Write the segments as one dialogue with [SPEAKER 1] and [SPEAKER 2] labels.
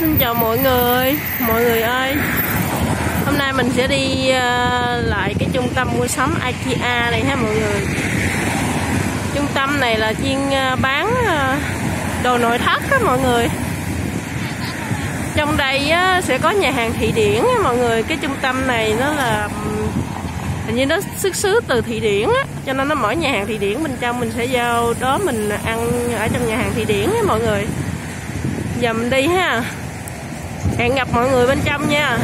[SPEAKER 1] Xin chào mọi người ơi, hôm nay mình sẽ đi lại cái trung tâm mua sắm IKEA này ha mọi người. Trung tâm này là chuyên bán đồ nội thất á mọi người. Trong đây sẽ có nhà hàng Thụy Điển á mọi người. Cái trung tâm này nó là hình như nó xuất xứ từ Thụy Điển á, cho nên nó mở nhà hàng Thụy Điển bên trong. Mình sẽ vô đó mình ăn ở trong nhà hàng Thụy Điển á mọi người. Giờ mình đi ha. Hẹn gặp mọi người bên trong nha.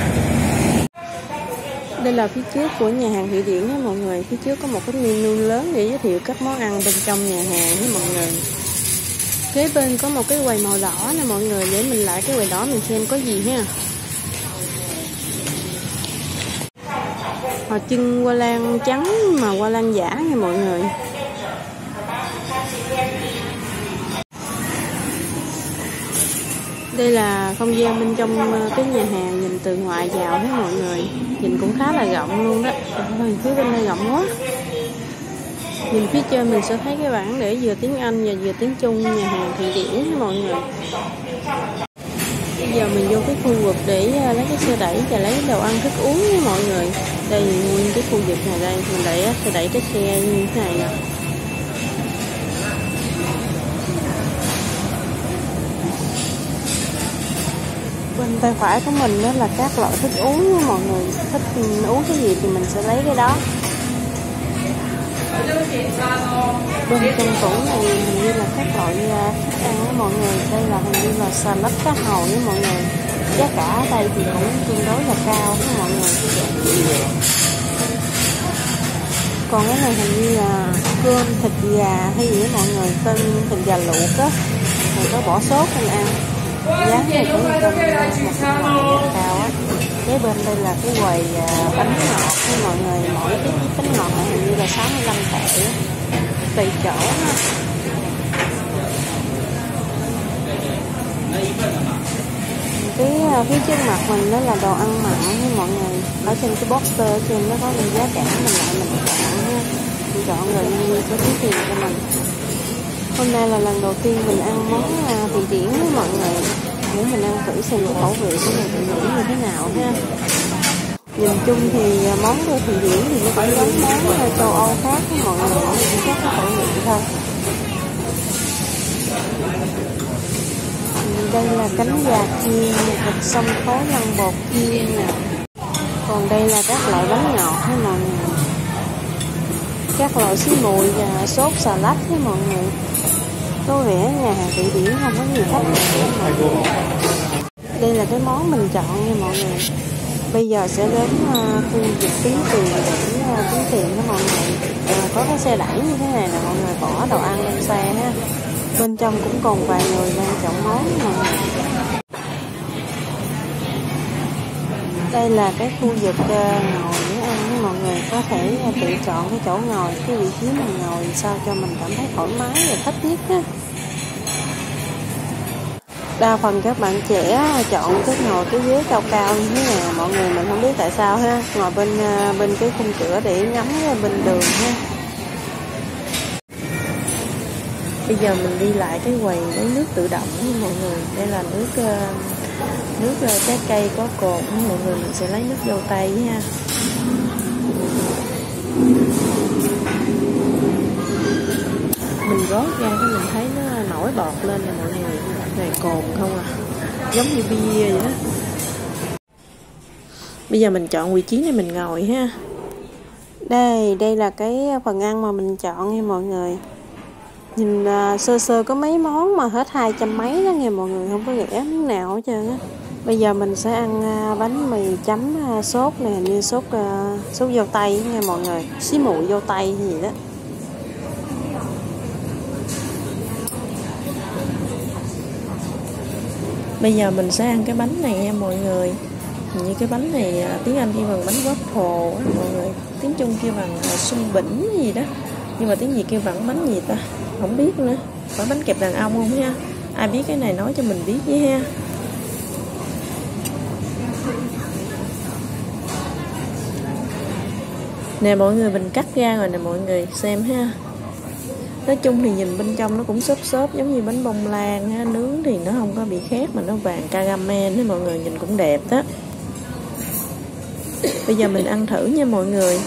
[SPEAKER 1] Đây là phía trước của nhà hàng Thụy Điển nha mọi người. Phía trước có một cái menu lớn để giới thiệu các món ăn bên trong nhà hàng nha mọi người. Kế bên có một cái quầy màu đỏ nè mọi người. Để mình lại cái quầy đỏ mình xem có gì ha. Họ trưng hoa lan trắng mà hoa lan giả nha mọi người. Đây là không gian bên trong cái nhà hàng, nhìn từ ngoài vào thấy mọi người. Nhìn cũng khá là rộng luôn đó. Ôi, phía bên đây rộng quá. Nhìn phía trên mình sẽ thấy cái bảng để vừa tiếng Anh và vừa tiếng Trung, nhà hàng Thụy Điển mọi người. Bây giờ mình vô cái khu vực để lấy cái xe đẩy và lấy đồ ăn thức uống với mọi người. Đây nguyên cái khu vực này đây, mình sẽ đẩy cái xe như thế này nè. Bên tay phải của mình đó là các loại thức uống nha mọi người. Thích uống cái gì thì mình sẽ lấy cái đó. Bên trong tủ này hình như là các loại thức ăn đó mọi người. Đây là hình như là salad cá hồi với mọi người. Giá cả ở đây thì cũng tương đối là cao với mọi người. Còn cái này hình như là cơm thịt gà hay gì đó mọi người. Tên thịt gà luộc á. Mình có bỏ sốt mình ăn. Giá này cũng trong một cao á. Kế bên đây là cái quầy bánh ngọt với mọi người. Mỗi cái bánh ngọt này hình như là 65 tệ tùy chỗ á. Cái phía trước mặt mình đó là đồ ăn mặn với mọi người. Ở trên cái poster trên nó có những giá cả, mình chọn nha. Mình chọn rồi nhân sẽ tính tiền cho mình. Hôm nay là lần đầu tiên mình ăn món Thụy Điển với mọi người. Để mình ăn thử xem cái khẩu vị của người Thụy Điển như thế nào ha. Nhìn chung thì món của Thụy Điển thì nó cũng giống món châu Âu khác với mọi người. Nó cũng khác cái khẩu vị thôi. Đây là cánh gà chiên, thịt xông khói lăn bột chiên nè. Còn đây là các loại bánh ngọt với mọi người. Các loại xí mùi và sốt salad với mọi người. Có vẻ nhà hàng Thụy Điển không có nhiều khách nữa. Đây là cái món mình chọn nha mọi người. Bây giờ sẽ đến khu vực tính tiền để tính tiền cho mọi người. Có cái xe đẩy như thế này là mọi người bỏ đồ ăn lên xe ha. Bên trong cũng còn vài người đang chọn món mọi người. Đây là cái khu vực ngồi để ăn với mọi người. Có thể tự chọn cái chỗ ngồi, cái vị trí mình ngồi sao cho mình cảm thấy thoải mái và thích nhất á. Đa phần các bạn trẻ chọn cái ngồi cái ghế cao cao như thế này mọi người, mình không biết tại sao ha. Ngồi bên cái khung cửa để ngắm bên đường ha. Bây giờ mình đi lại cái quầy lấy nước tự động với mọi người. Đây là nước trái cây có cồn với mọi người. Mình sẽ lấy nước dâu tây ha. Mình rót ra cái mình thấy nó nổi bọt lên nè mọi người. Này cồn không à, giống như bia vậy đó. Bây giờ mình chọn vị trí để mình ngồi ha. Đây là cái phần ăn mà mình chọn nha mọi người. Nhìn sơ có mấy món mà hết 200 mấy đó nghe mọi người, không có rẻ miếng nào hết trơn á. Bây giờ mình sẽ ăn bánh mì chấm sốt này, như sốt dâu tây nha mọi người, xí mụi dâu tây gì đó. Bây giờ mình sẽ ăn cái bánh này nha mọi người. Như cái bánh này tiếng Anh kêu bằng bánh waffle á mọi người, tiếng Trung kêu bằng sung bỉnh gì đó, nhưng mà tiếng Việt kêu bằng bánh gì ta không biết nữa. Phải bánh kẹp đàn ông không ha? Ai biết cái này nói cho mình biết với ha. Nè mọi người, mình cắt ra rồi nè mọi người xem ha.
[SPEAKER 2] Nói chung thì nhìn bên trong nó cũng xốp xốp giống như bánh bông lan ha, nướng thì nó không có bị khét mà nó vàng caramel đó mọi người, nhìn cũng đẹp đó. Bây giờ mình ăn thử nha mọi người.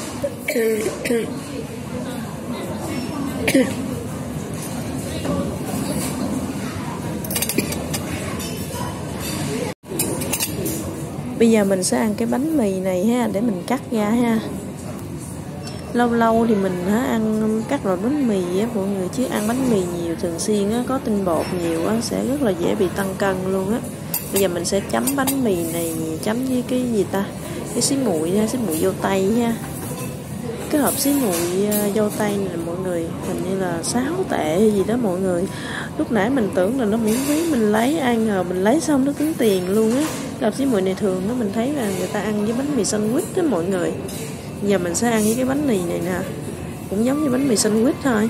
[SPEAKER 2] Bây giờ mình sẽ ăn cái bánh mì này ha, để mình cắt ra ha. Lâu lâu thì mình ăn các loại bánh mì á mọi người, chứ ăn bánh mì nhiều thường xuyên á, có tinh bột nhiều á sẽ rất là dễ bị tăng cân luôn á. Bây giờ mình sẽ chấm bánh mì này, chấm với cái gì ta, cái xí muội ha, xí muội dâu tây ha. Cái hộp xí muội dâu tây này mọi người hình như là 6 tệ hay gì đó mọi người. Lúc nãy mình tưởng là nó miễn phí, mình lấy, ai ngờ mình lấy xong nó tính tiền luôn á. Cái hộp xí muội này thường đó mình thấy là người ta ăn với bánh mì sandwich đó mọi người. Giờ mình sẽ ăn với cái bánh mì này nè, cũng giống như bánh mì sandwich thôi.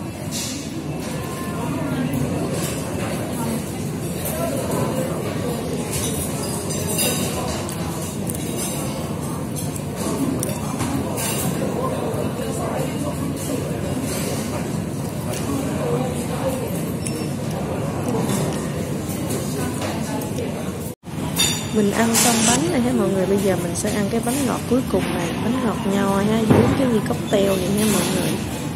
[SPEAKER 2] Mình ăn xong bánh này ha mọi người, bây giờ mình sẽ ăn cái bánh ngọt cuối cùng này, bánh ngọt nho ha, dưới cái ly cocktail này nha mọi người.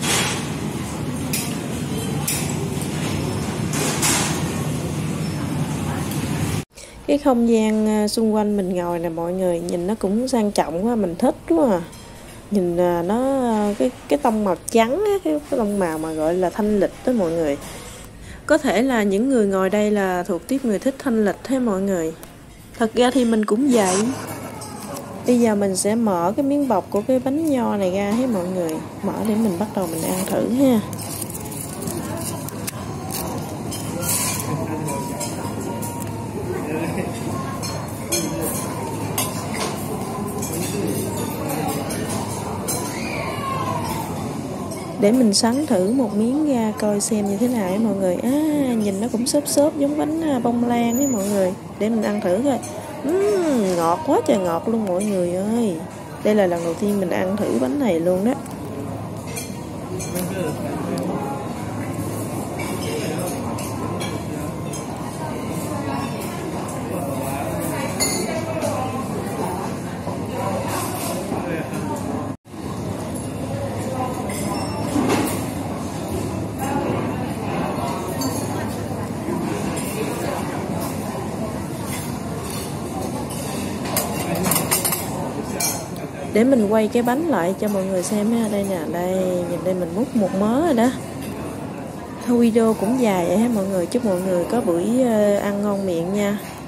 [SPEAKER 2] Cái không gian xung quanh mình ngồi nè mọi người, nhìn nó cũng sang trọng quá, mình thích quá à. Nhìn nó cái tông màu trắng á, cái tông màu mà gọi là thanh lịch đó mọi người. Có thể là những người ngồi đây là thuộc tiếp người thích thanh lịch thế mọi người. Thật ra thì mình cũng vậy. Bây giờ mình sẽ mở cái miếng bọc của cái bánh nho này ra hết mọi người. Mở để mình bắt đầu mình ăn thử ha. Để mình sắn thử một miếng ra coi xem như thế nào ấy mọi người. Nhìn nó cũng xốp xốp giống bánh bông lan ấy mọi người. Để mình ăn thử coi. Ngọt quá trời ngọt luôn mọi người ơi. Đây là lần đầu tiên mình ăn thử bánh này luôn đó. Để mình quay cái bánh lại cho mọi người xem ha. Đây nè, đây, nhìn đây mình múc một mớ rồi đó. Thôi video cũng dài vậy ha mọi người. Chúc mọi người có buổi ăn ngon miệng nha.